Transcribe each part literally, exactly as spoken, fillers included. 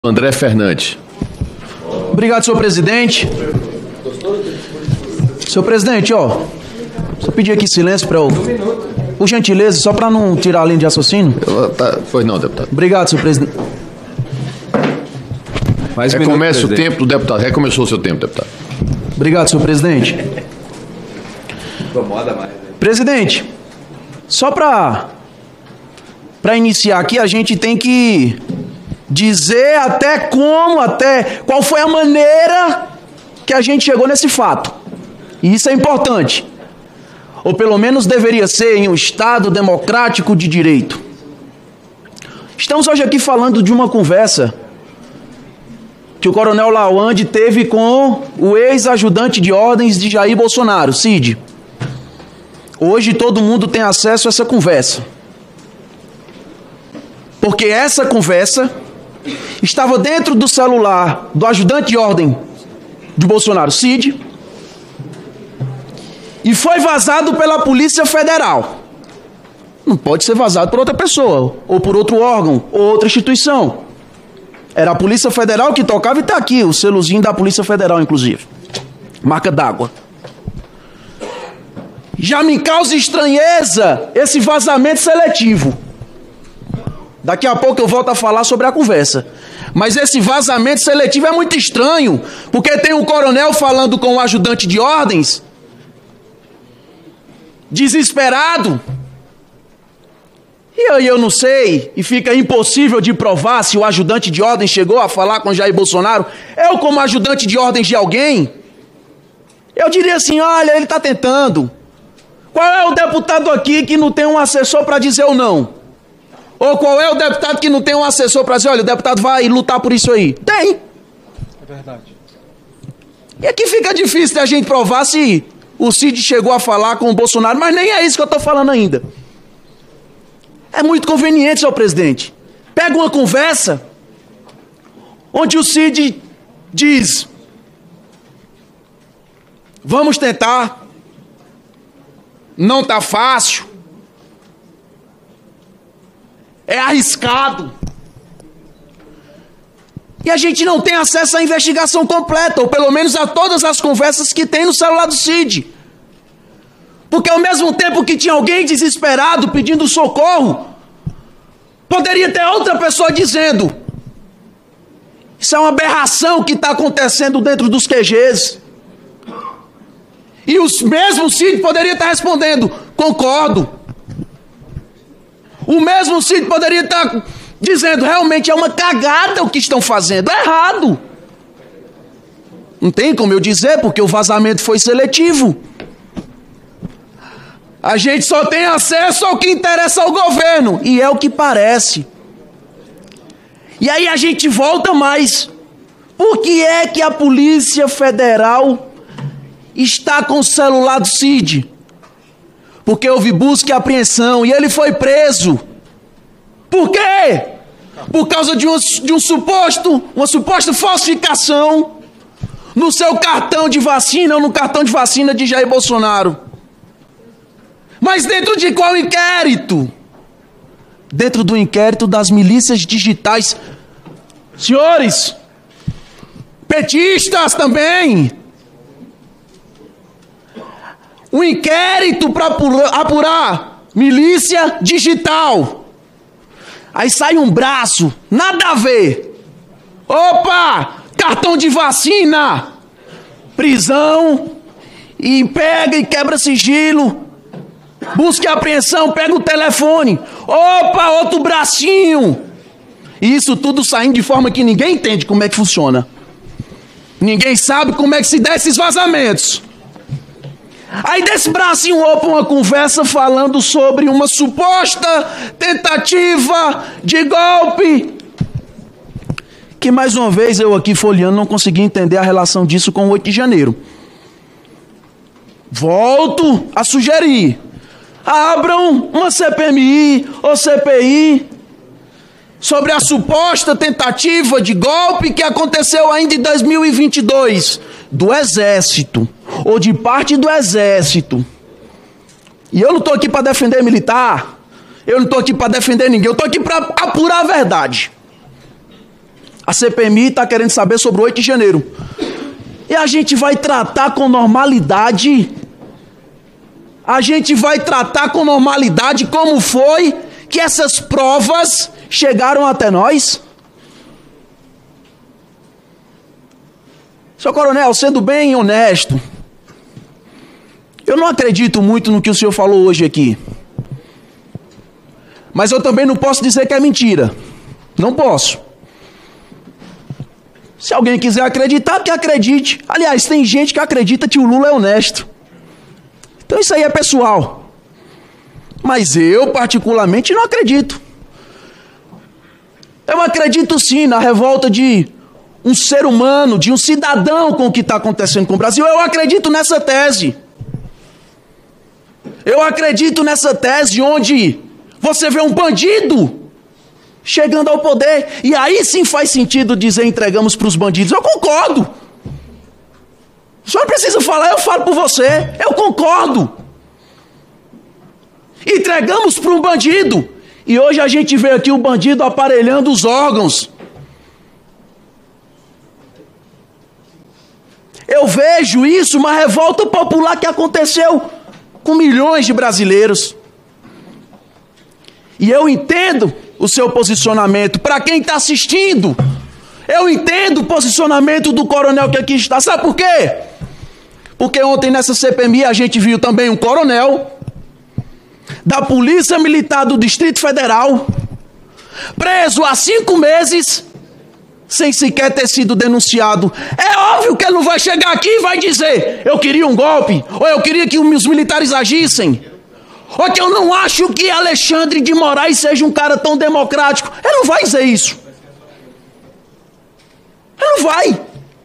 André Fernandes. Obrigado, senhor presidente. Senhor presidente, ó, só pedir aqui silêncio para eu... Por gentileza, só para não tirar a linha de raciocínio. Eu, tá, pois não, deputado. Obrigado, senhor presidente. Mais Recomeça minuto, o tempo do deputado. Recomeçou o seu tempo, deputado. Obrigado, senhor presidente. Incomoda mais, né? Presidente, só para para iniciar aqui, a gente tem que dizer até como, até qual foi a maneira que a gente chegou nesse fato. E isso é importante. Ou pelo menos deveria ser em um Estado democrático de direito. Estamos hoje aqui falando de uma conversa que o coronel Lawande teve com o ex-ajudante de ordens de Jair Bolsonaro, Cid. Hoje todo mundo tem acesso a essa conversa. Porque essa conversa estava dentro do celular do ajudante de ordem de Bolsonaro, Cid, e foi vazado pela Polícia Federal. Não pode ser vazado por outra pessoa, ou por outro órgão, ou outra instituição. Era a Polícia Federal que tocava e está aqui, o selozinho da Polícia Federal, inclusive. Marca d'água. Já me causa estranheza esse vazamento seletivo. Daqui a pouco eu volto a falar sobre a conversa. Mas esse vazamento seletivo é muito estranho, porque tem um coronel falando com o ajudante de ordens, desesperado. E aí eu não sei, e fica impossível de provar se o ajudante de ordem chegou a falar com Jair Bolsonaro. Eu, como ajudante de ordens de alguém, eu diria assim, olha, ele está tentando. Qual é o deputado aqui que não tem um assessor para dizer ou não? Ou qual é o deputado que não tem um assessor para dizer, olha, o deputado vai lutar por isso aí? Tem. É verdade. E aqui fica difícil da gente provar se o Cid chegou a falar com o Bolsonaro, mas nem é isso que eu estou falando ainda. É muito conveniente, senhor presidente. Pega uma conversa onde o Cid diz, vamos tentar, não está fácil, é arriscado. E a gente não tem acesso à investigação completa, ou pelo menos a todas as conversas que tem no celular do Cid. Porque ao mesmo tempo que tinha alguém desesperado pedindo socorro, poderia ter outra pessoa dizendo, isso é uma aberração que está acontecendo dentro dos Q Gs. E o mesmo Cid poderia estar respondendo, concordo. O mesmo Cid poderia estar dizendo, realmente é uma cagada o que estão fazendo, é errado. Não tem como eu dizer, porque o vazamento foi seletivo. A gente só tem acesso ao que interessa ao governo, e é o que parece. E aí a gente volta mais. Por que é que a Polícia Federal está com o celular do Cid? Porque houve busca e apreensão e ele foi preso. Por quê? Por causa de um, de um suposto, uma suposta falsificação no seu cartão de vacina ou no cartão de vacina de Jair Bolsonaro. Mas dentro de qual inquérito? Dentro do inquérito das milícias digitais. Senhores, petistas também. Um inquérito para apurar milícia digital. Aí sai um braço, nada a ver. Opa, cartão de vacina. Prisão, e pega e quebra sigilo. Busca e apreensão, pega o telefone. Opa, outro bracinho. E isso tudo saindo de forma que ninguém entende como é que funciona. Ninguém sabe como é que se dá esses vazamentos. Aí desse bracinho opa uma conversa falando sobre uma suposta tentativa de golpe. Que mais uma vez eu aqui folheando não consegui entender a relação disso com o oito de janeiro. Volto a sugerir. Abram uma C P M I ou C P I sobre a suposta tentativa de golpe que aconteceu ainda em dois mil e vinte e dois do Exército ou de parte do Exército. E eu não estou aqui para defender militar, eu não estou aqui para defender ninguém, eu estou aqui para apurar a verdade. A C P M I está querendo saber sobre o oito de janeiro. E a gente vai tratar com normalidade. A gente vai tratar com normalidade como foi que essas provas chegaram até nós. Senhor Coronel, sendo bem honesto, eu não acredito muito no que o senhor falou hoje aqui. Mas eu também não posso dizer que é mentira. Não posso. Se alguém quiser acreditar, que acredite. Aliás, tem gente que acredita que o Lula é honesto. Então isso aí é pessoal. Mas eu, particularmente, não acredito. Eu acredito sim na revolta de um ser humano, de um cidadão com o que está acontecendo com o Brasil. Eu acredito nessa tese. Eu acredito nessa tese onde você vê um bandido chegando ao poder. E aí sim faz sentido dizer entregamos para os bandidos. Eu concordo. O senhor não precisa falar, eu falo por você. Eu concordo. Entregamos para um bandido. E hoje a gente vê aqui o bandido aparelhando os órgãos. Eu vejo isso, uma revolta popular que aconteceu com milhões de brasileiros. E eu entendo o seu posicionamento. Para quem está assistindo, eu entendo o posicionamento do coronel que aqui está. Sabe por quê? Porque ontem nessa C P M I a gente viu também um coronel da Polícia Militar do Distrito Federal preso há cinco meses sem sequer ter sido denunciado. É óbvio que ele não vai chegar aqui e vai dizer eu queria um golpe, ou eu queria que os militares agissem, ou que eu não acho que Alexandre de Moraes seja um cara tão democrático. Ele não vai dizer isso. Ele não vai.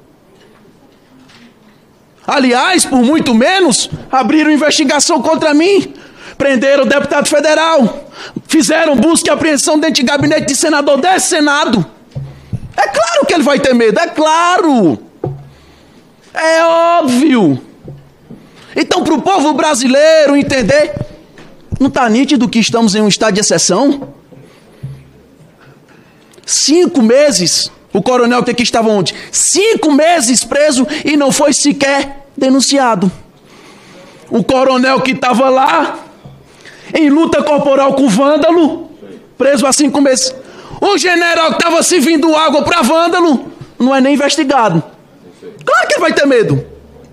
Aliás, por muito menos, abriram investigação contra mim, prenderam o deputado federal, fizeram busca e apreensão dentro de gabinete de senador desse Senado. É claro que ele vai ter medo, é claro. É óbvio. Então, para o povo brasileiro entender, não está nítido que estamos em um estado de exceção? Cinco meses, o coronel que aqui estava ontem, cinco meses preso e não foi sequer denunciado. O coronel que estava lá, em luta corporal com o vândalo, preso há cinco meses. O general que estava servindo água para vândalo, não é nem investigado. Claro que ele vai ter medo.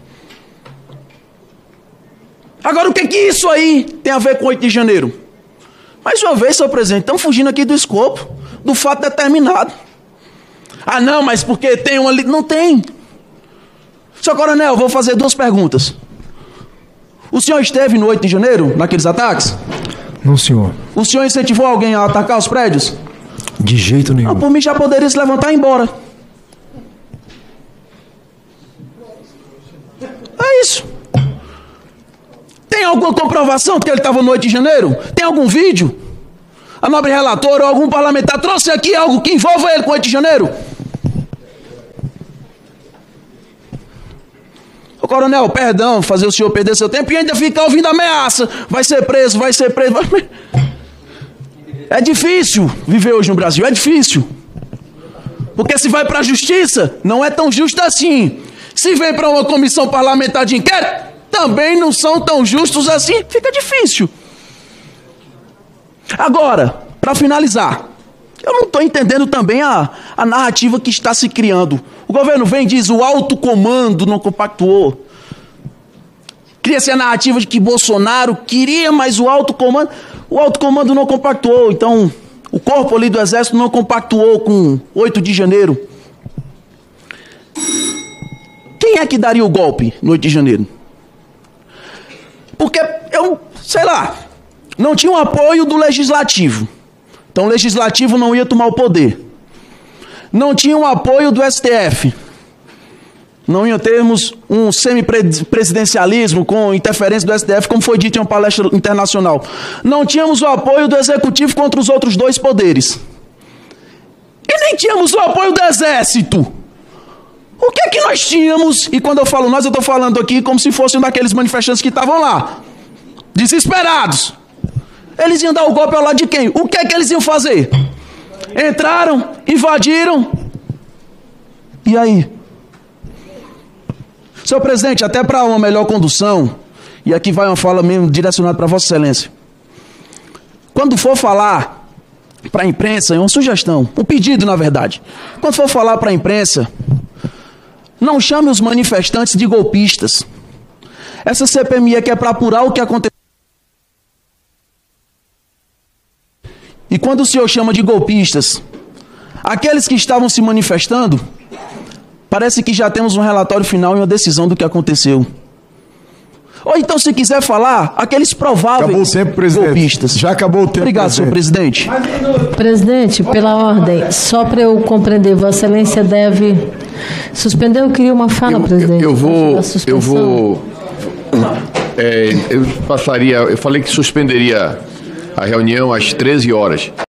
Agora, o que que isso aí tem a ver com oito de janeiro? Mais uma vez, senhor presidente, estão fugindo aqui do escopo, do fato determinado. Ah, não, mas porque tem uma... Não tem. Senhor coronel, vou fazer duas perguntas. O senhor esteve no oito de janeiro, naqueles ataques? Não, senhor. O senhor incentivou alguém a atacar os prédios? De jeito nenhum. Ah, por mim já poderia se levantar e ir embora. É isso. Tem alguma comprovação que ele estava no oito de janeiro? Tem algum vídeo? A nobre relatora ou algum parlamentar trouxe aqui algo que envolva ele com oito de janeiro? Ô coronel, perdão, fazer o senhor perder seu tempo e ainda ficar ouvindo ameaça. Vai ser preso, vai ser preso. Vai... É difícil viver hoje no Brasil, é difícil. Porque se vai para a justiça, não é tão justo assim. Se vem para uma comissão parlamentar de inquérito, também não são tão justos assim, fica difícil. Agora, para finalizar, eu não estou entendendo também a, a narrativa que está se criando. O governo vem e diz, o alto comando não compactuou. Cria-se a narrativa de que Bolsonaro queria, mas o alto comando... O alto comando não compactuou, então o corpo ali do exército não compactuou com oito de janeiro. Quem é que daria o golpe no oito de janeiro? Porque eu, sei lá, não tinha o apoio do legislativo. Então o legislativo não ia tomar o poder. Não tinha o apoio do S T F. Não ia termos um semipresidencialismo com interferência do S T F, como foi dito em uma palestra internacional. Não tínhamos o apoio do Executivo contra os outros dois poderes. E nem tínhamos o apoio do Exército. O que é que nós tínhamos? E quando eu falo nós, eu estou falando aqui como se fossem daqueles manifestantes que estavam lá, desesperados. Eles iam dar o golpe ao lado de quem? O que é que eles iam fazer? Entraram, invadiram, E aí? Senhor presidente, até para uma melhor condução, e aqui vai uma fala mesmo direcionada para Vossa Excelência. Quando for falar para a imprensa, é uma sugestão, um pedido na verdade. Quando for falar para a imprensa, não chame os manifestantes de golpistas. Essa C P M I aqui é para apurar o que aconteceu. E quando o senhor chama de golpistas, aqueles que estavam se manifestando, parece que já temos um relatório final e uma decisão do que aconteceu. Ou então, se quiser falar, aqueles prováveis acabou o tempo, presidente. golpistas. Já acabou o tempo, Obrigado, senhor presidente. Presidente, pela ordem, só para eu compreender, Vossa Excelência deve suspender. Eu queria uma fala, eu, presidente. Eu, eu vou... Eu vou... É, eu passaria... Eu falei que suspenderia a reunião às treze horas.